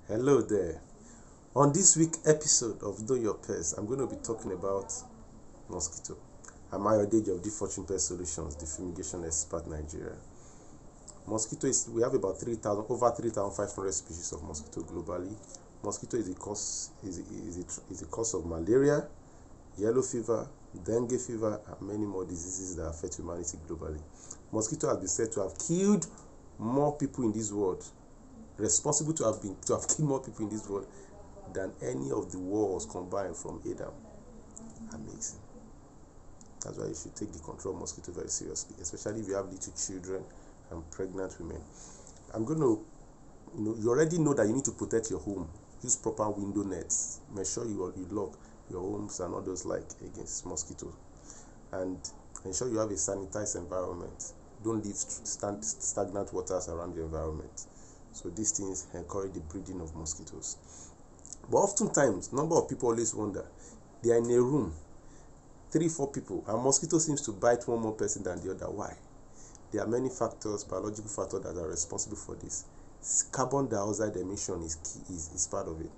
Hello there. On this week episode of Know Your Pest, I'm going to be talking about mosquito. I'm Ayodeji of the Fortune Pest Solutions, the fumigation expert Nigeria. Mosquito is we have about 3,000 over 3,500 species of mosquito globally. Mosquito is the cause of malaria, yellow fever, dengue fever, and many more diseases that affect humanity globally. Mosquito has been said to have killed more people in this world, responsible to have killed more people in this world than any of the wars combined from Adam. Amazing. That's why you should take the control of mosquito very seriously, especially if you have little children and pregnant women. I'm going to, you already know that you need to protect your home. Use proper window nets. Make sure you lock your homes and others like against mosquitoes. And ensure you have a sanitized environment. Don't leave stagnant waters around the environment. So these things encourage the breeding of mosquitoes. But oftentimes, number of people always wonder, they are in a room, 3-4 people, and mosquito seems to bite one more person than the other. Why? There are many factors, biological factors that are responsible for this. Carbon dioxide emission is part of it.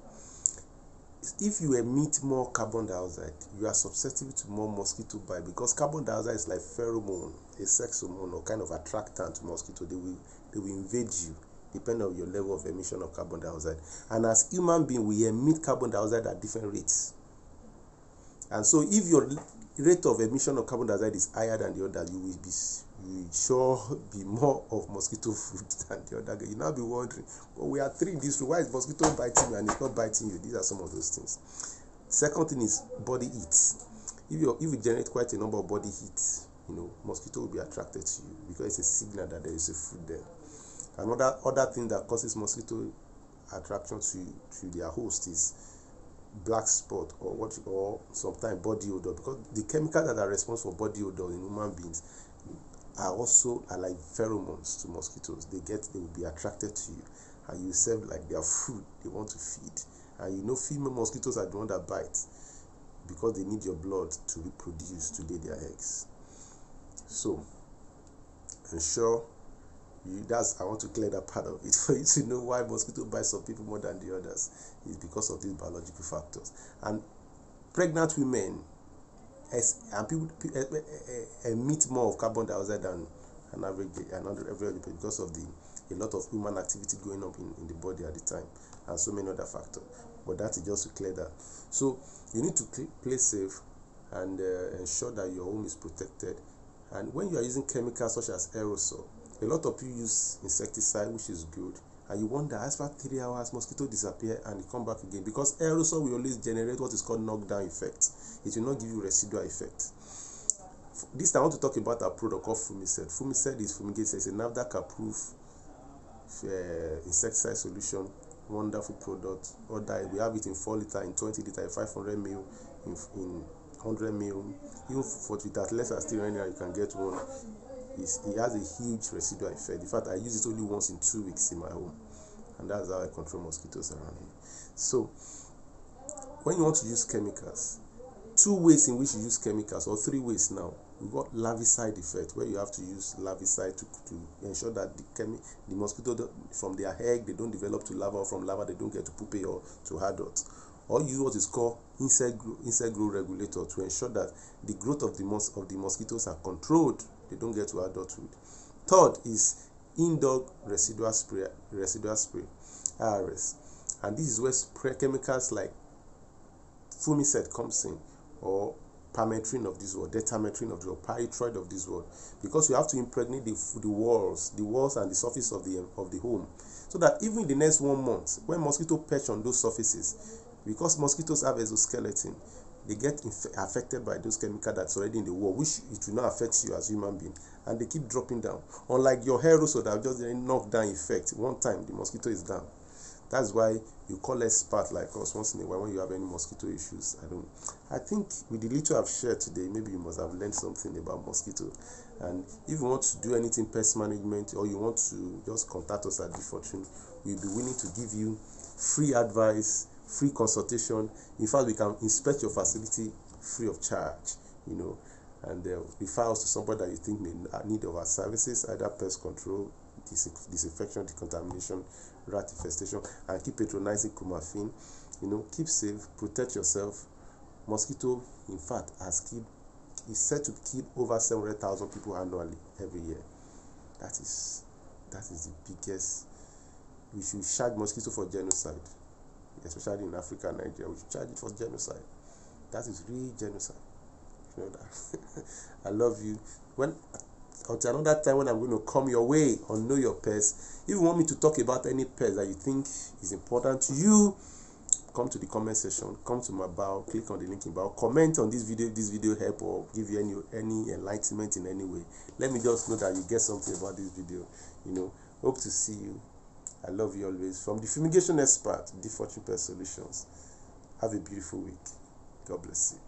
If you emit more carbon dioxide, you are susceptible to more mosquito bite, because carbon dioxide is like pheromone, a sex hormone or kind of attractant to mosquito. They will invade you depending on your level of emission of carbon dioxide. And as human beings, we emit carbon dioxide at different rates. And so if your rate of emission of carbon dioxide is higher than the other, you will sure be more of mosquito food than the other. You now be wondering, well, we are 3 in this room, why is mosquito biting you and it's not biting you? These are some of those things. Second thing is body heat. If you generate quite a number of body heat, mosquito will be attracted to you because it's a signal that there is a food there. Another other thing that causes mosquito attraction to their host is black spot or sometimes body odor, because the chemicals that are responsible for body odor in human beings are like pheromones to mosquitoes. They will be attracted to you, and you serve like their food they want to feed. And female mosquitoes are the one that bite because they need your blood to reproduce, to lay their eggs. So ensure I want to clear that part of it for you to know why mosquito bites some people more than the others. Is because of these biological factors. And pregnant women and people emit more of carbon dioxide than an average because of a lot of human activity going up in the body at the time, and so many other factors. But that is just to clear that. So you need to play safe and ensure that your home is protected. And when you are using chemicals such as aerosol, a lot of people use insecticide, which is good, and you wonder, after 3 hours, mosquito disappear and come back again, because aerosol will always generate what is called knockdown effect. It will not give you residual effect. This time I want to talk about our product called Fumicide. Fumicide is fumigated. It's a NAFDAC approved insecticide solution. Wonderful product. We have it in 4 liter, in 20 liter, in 500 ml, in 100 ml. Even with that lesser steroid, you can get one. It has a huge residual effect. In fact, I use it only once in 2 weeks in my home, and that's how I control mosquitoes around me. So when you want to use chemicals, 2 ways in which you use chemicals, or 3 ways now. We've got larvicide effect, where you have to use larvicide to ensure that the mosquito from their egg, they don't develop to larva, or from larva they don't get to pupae or to adult. Or use what is called insect growth regulator to ensure that the growth of the mosquitoes are controlled, they don't get to adulthood. Third is indoor residual spray, IRS. And this is where spray chemicals like Fumicide comes in, or permethrin of this world, detametrin of this world, pyrethroid of this world, because you have to impregnate the walls and the surface of the home, so that even in the next 1 month, when mosquito perch on those surfaces, because mosquitoes have exoskeleton, they get affected by those chemicals that's already in the wall, which it will not affect you as a human being, and they keep dropping down. Unlike your aerosol that just knock down effect, one time the mosquito is down. That's why you call experts like us once in a while when you have any mosquito issues. I think with the little I've shared today, maybe you must have learned something about mosquito. And if you want to do anything pest management, or you want to just contact us at The Fortune, we'll be willing to give you free advice, free consultation. In fact, we can inspect your facility free of charge, and refer us to somebody that you think may need of our services, either pest control, disinfection, decontamination, rat infestation, and keep patronizing Kumafin. Keep safe, protect yourself. Mosquito, in fact, is said to kill over 700,000 people annually every year. That is the biggest. We should charge mosquito for genocide, especially in Africa and Nigeria. We should charge it for genocide. That is real genocide. You know that. I love you. Until another time when I'm going to come your way on Know Your Pets. If you want me to talk about any pets that you think is important to you, come to the comment section, come to my bio, click on the link in bio, comment on this video help or give you any enlightenment in any way. Let me just know that you get something about this video. Hope to see you. I love you always. From the fumigation expert, the Fortune Pest Solutions. Have a beautiful week. God bless you.